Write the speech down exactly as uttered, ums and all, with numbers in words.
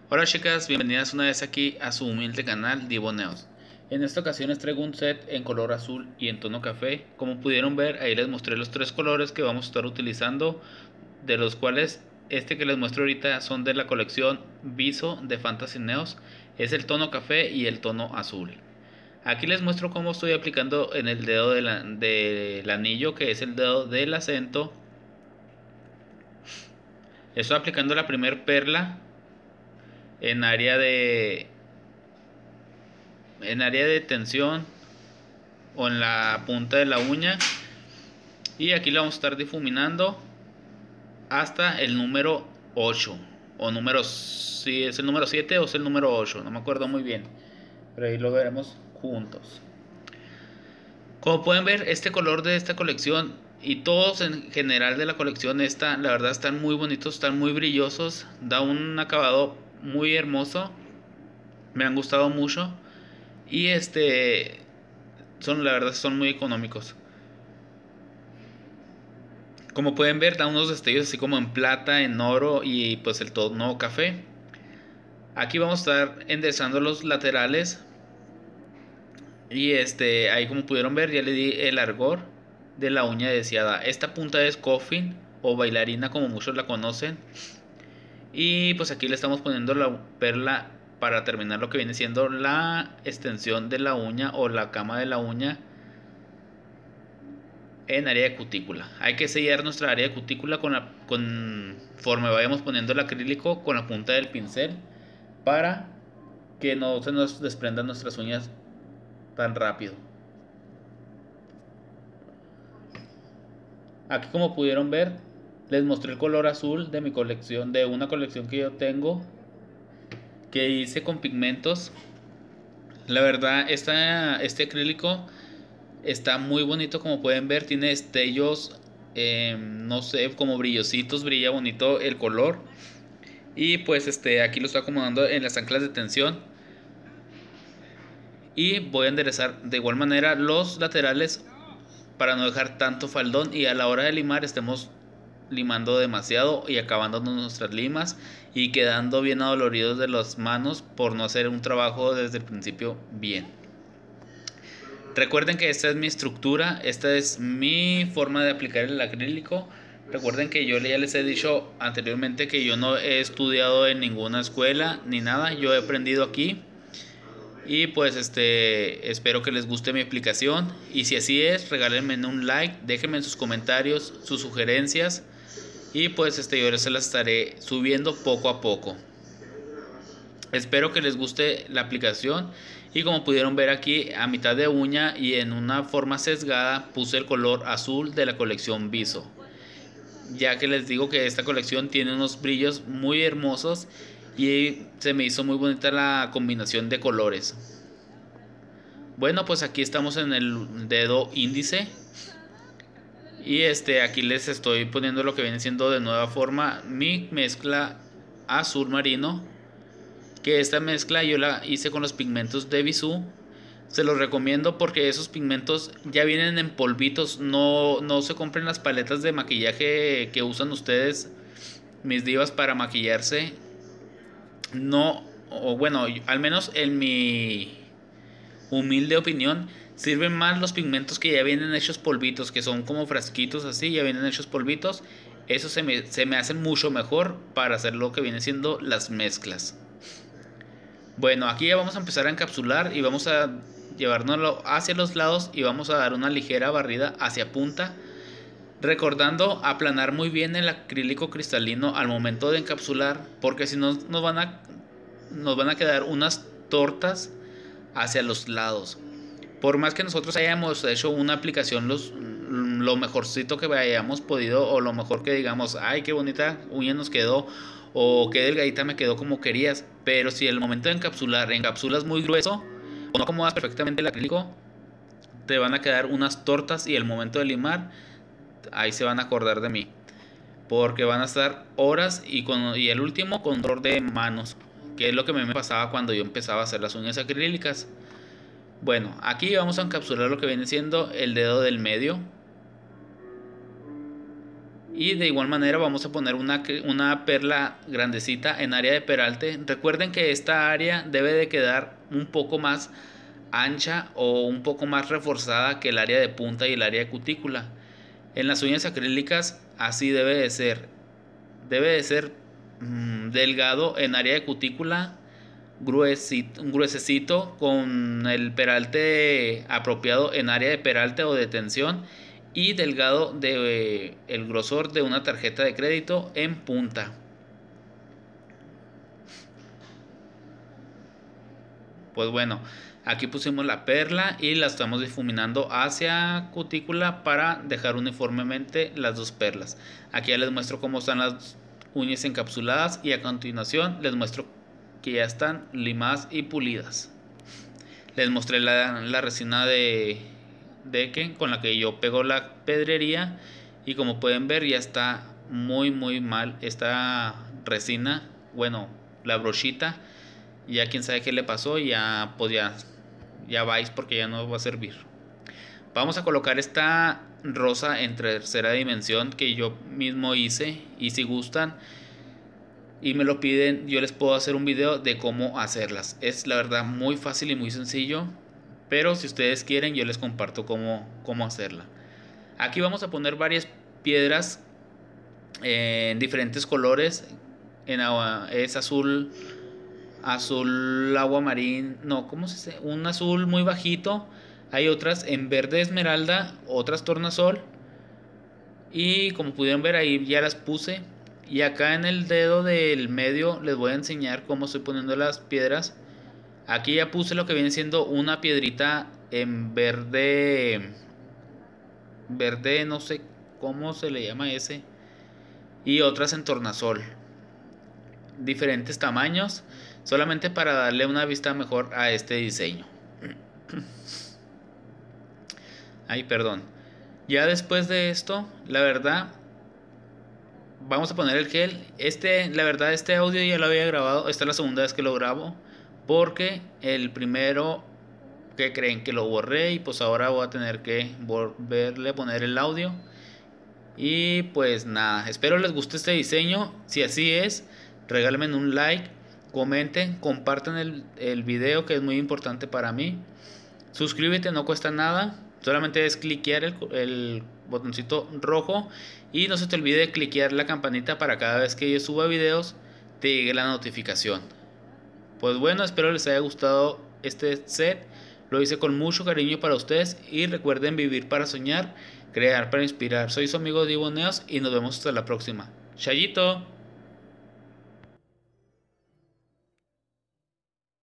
Hola chicas, bienvenidas una vez aquí a su humilde canal Diboneos. En esta ocasión les traigo un set en color azul y en tono café. Como pudieron ver, ahí les mostré los tres colores que vamos a estar utilizando, de los cuales este que les muestro ahorita son de la colección Viso de Fantasy Neos. Es el tono café y el tono azul. Aquí les muestro cómo estoy aplicando en el dedo de la, del anillo, que es el dedo del acento. Estoy aplicando la primer perla en área de en área de tensión o en la punta de la uña, y aquí la vamos a estar difuminando hasta el número ocho o número, si es el número siete o es el número ocho, no me acuerdo muy bien, pero ahí lo veremos juntos. Como pueden ver, este color de esta colección y todos en general de la colección esta, la verdad están muy bonitos, están muy brillosos, da un acabado muy hermoso, me han gustado mucho. Y este son, la verdad, son muy económicos. Como pueden ver, da unos destellos así como en plata, en oro y pues el tono café. Aquí vamos a estar enderezando los laterales. Y este, ahí como pudieron ver, ya le di el largor de la uña deseada. Esta punta es coffin o bailarina, como muchos la conocen. Y pues aquí le estamos poniendo la perla para terminar lo que viene siendo la extensión de la uña o la cama de la uña en área de cutícula. Hay que sellar nuestra área de cutícula con la, conforme vayamos poniendo el acrílico con la punta del pincel, para que no se nos desprendan nuestras uñas tan rápido. Aquí, como pudieron ver, les mostré el color azul de mi colección, de una colección que yo tengo, que hice con pigmentos. La verdad, esta, este acrílico está muy bonito, como pueden ver, tiene destellos, eh, no sé, como brillositos, brilla bonito el color. Y pues este, aquí lo estoy acomodando en las anclas de tensión. Y voy a enderezar de igual manera los laterales para no dejar tanto faldón, y a la hora de limar estemos limando demasiado y acabándonos nuestras limas y quedando bien adoloridos de las manos por no hacer un trabajo desde el principio bien. Recuerden que esta es mi estructura, esta es mi forma de aplicar el acrílico. Recuerden que yo ya les he dicho anteriormente que yo no he estudiado en ninguna escuela ni nada, yo he aprendido aquí. Y pues este, espero que les guste mi explicación, y si así es, regálenme un like, déjenme en sus comentarios sus sugerencias, y pues este, yo se las estaré subiendo poco a poco. Espero que les guste la aplicación. Y como pudieron ver aquí, a mitad de uña y en una forma sesgada, puse el color azul de la colección Viso, ya que les digo que esta colección tiene unos brillos muy hermosos y se me hizo muy bonita la combinación de colores. Bueno, pues aquí estamos en el dedo índice, y este, aquí les estoy poniendo lo que viene siendo de nueva forma mi mezcla azul marino, que esta mezcla yo la hice con los pigmentos de Bisú. Se los recomiendo porque esos pigmentos ya vienen en polvitos, no, no se compren las paletas de maquillaje que usan ustedes, mis divas, para maquillarse. No, o bueno, al menos en mi humilde opinión, sirven más los pigmentos que ya vienen hechos polvitos, que son como frasquitos así, ya vienen hechos polvitos. Eso se me, se me hacen mucho mejor para hacer lo que viene siendo las mezclas. Bueno, aquí ya vamos a empezar a encapsular y vamos a llevárnoslo hacia los lados y vamos a dar una ligera barrida hacia punta, recordando aplanar muy bien el acrílico cristalino al momento de encapsular, porque si no nos van a, nos van a quedar unas tortas hacia los lados. Por más que nosotros hayamos hecho una aplicación los, lo mejorcito que hayamos podido, o lo mejor que digamos, ay, qué bonita uña nos quedó, o qué delgadita me quedó como querías, pero si el momento de encapsular encapsulas muy grueso o no acomodas perfectamente el acrílico, te van a quedar unas tortas, y el momento de limar, ahí se van a acordar de mí, porque van a estar horas, y, con, y el último con dolor de manos, que es lo que me pasaba cuando yo empezaba a hacer las uñas acrílicas. Bueno, aquí vamos a encapsular lo que viene siendo el dedo del medio, Y de igual manera vamos a poner una, una perla grandecita en área de peralte. Recuerden que esta área debe de quedar un poco más ancha o un poco más reforzada que el área de punta y el área de cutícula. En las uñas acrílicas así debe de ser. Debe de ser mmm, delgado en área de cutícula, gruesito, gruesecito con el peralte apropiado en área de peralte o de tensión, y delgado de eh, el grosor de una tarjeta de crédito en punta. Pues bueno, aquí pusimos la perla y la estamos difuminando hacia cutícula para dejar uniformemente las dos perlas. Aquí ya les muestro cómo están las uñas encapsuladas y a continuación les muestro que ya están limadas y pulidas. Les mostré la, la resina de Decken con la que yo pego la pedrería y como pueden ver ya está muy muy mal esta resina, bueno, la brochita. Ya quién sabe qué le pasó, ya pues ya, ya vais porque ya no va a servir. Vamos a colocar esta rosa en tercera dimensión que yo mismo hice, y si gustan y me lo piden, yo les puedo hacer un video de cómo hacerlas. Es la verdad muy fácil y muy sencillo, pero si ustedes quieren yo les comparto cómo, cómo hacerla. Aquí vamos a poner varias piedras en diferentes colores. En agua es azul, azul agua marín, no, ¿cómo se dice? Un azul muy bajito. Hay otras en verde esmeralda, otras tornasol. Y como pudieron ver ahí ya las puse. Y acá en el dedo del medio les voy a enseñar cómo estoy poniendo las piedras. Aquí ya puse lo que viene siendo una piedrita en verde, verde no sé cómo se le llama ese, y otras en tornasol, diferentes tamaños, solamente para darle una vista mejor a este diseño. Ay, perdón. Ya después de esto, la verdad, vamos a poner el gel. Este, la verdad, este audio ya lo había grabado. Esta es la segunda vez que lo grabo, porque el primero, que creen que lo borré, y pues ahora voy a tener que volverle a poner el audio. Y pues nada, espero les guste este diseño. Si así es, regálenme un like, comenten, compartan el, el video, que es muy importante para mí. Suscríbete, no cuesta nada, solamente es cliquear el, el botoncito rojo, y no se te olvide cliquear la campanita para cada vez que yo suba videos te llegue la notificación. Pues bueno, espero les haya gustado este set. Lo hice con mucho cariño para ustedes, y recuerden vivir para soñar, crear para inspirar. Soy su amigo Diego Neos y nos vemos hasta la próxima. Chayito.